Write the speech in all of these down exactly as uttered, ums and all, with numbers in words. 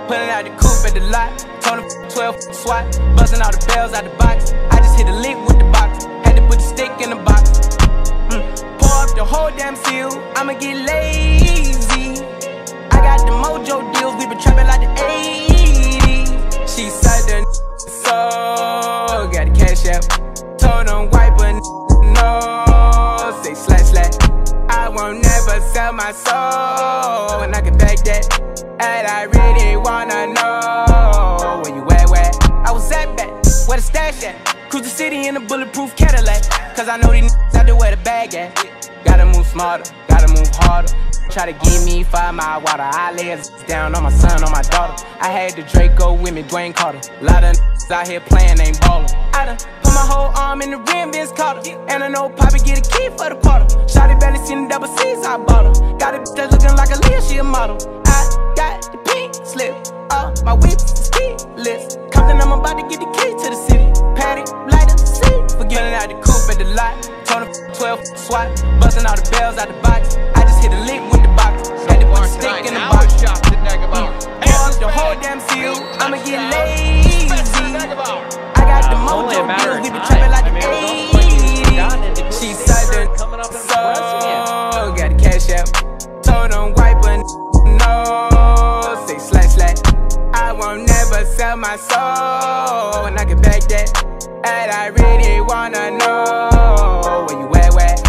Pulling out the coupe at the lot, told him twelve swat, busting all the bells out the box. I just hit a lick with the box, had to put the stick in the box. Mm. Pour up the whole damn seal, I'ma get lazy. I got the mojo deals, we been trapping like the eighties. She said the so got the cash out, told him wipe a no, say slash slash. I won't never sell my soul, and I can back that. And I really wanna know where you at, where I was at back, where the stash at. Cruise the city in a bulletproof Cadillac, cause I know these n***s out there where the bag at. Gotta move smarter, gotta move harder. Try to give me five mile water, I lay his down on my son, on my daughter. I had the Draco with me, Dwayne Carter. Lot of n***s out here playing, ain't ballin'. I done put my whole arm in the rim, Vince Carter. And I know Poppy get a key for the quarter. Shawty barely seen the double C's, I bought her. Got a bitch that's looking like a Leah, she a model. I got the pink slip, uh, my whip is keyless. Compton, I'm about to get the key to the city. Patty, light up the seat. Forgetting out the coupe at the lot, told him twelve swat, busting all the bells out the box. I just hit a lick with the box, had to put the stick in the box. Pour up the whole damn seal, I'ma get lazy. I got the mojo deals, we been trapping like the eighties. She said the so got the cash out, told him wipe a no, say slash slash. I won't never sell my soul, and I can back that. And I really wanna know where you at, where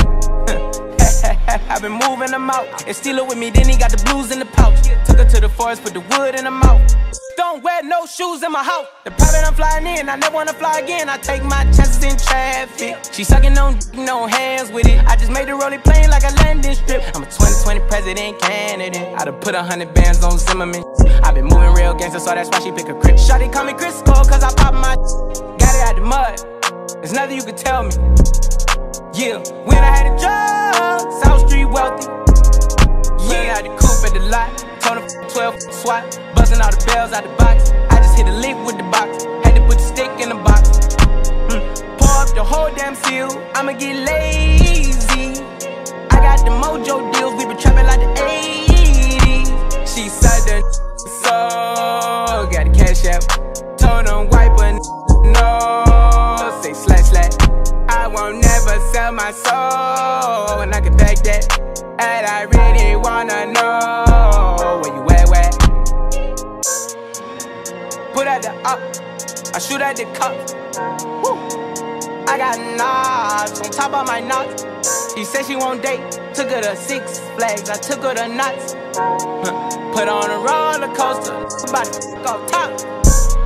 I've been moving them out, and steal it with me, then he got the blues in the pouch. Took her to the forest, put the wood in her mouth. Don't wear no shoes in my house. The private I'm flying in, I never wanna fly again. I take my chances in traffic. She sucking on d no hands with it. I just made the rolling plane like a landing strip. I'm a twenty twenty president candidate. I done put a hundred bands on Zimmerman. I been moving real gangster, so that's why she pick a crib. Shawty call me Crisco, cause I pop my got it out the mud. There's nothing you can tell me. Yeah, when I had a job, South Street wealthy. Yeah, I had the coupe at the lot, told him twelve swat, busting all the bells out the box. I just hit a lick with the box, had to put the stick in the box. Mm. Pour up the whole damn seal, I'ma get lazy. I got the mojo deals, we been trapping like the eighties. She said the so got the cash out, told him wipe a no, say slash slash. I won't never sell my soul, and I can back that. And I really wanna know where you at, where put at the up, I shoot at the cup. Woo. I got knots on top of my knots. She said she won't date, took her to Six Flags, I took her to nuts. Put on a roller coaster, about to f*** off top.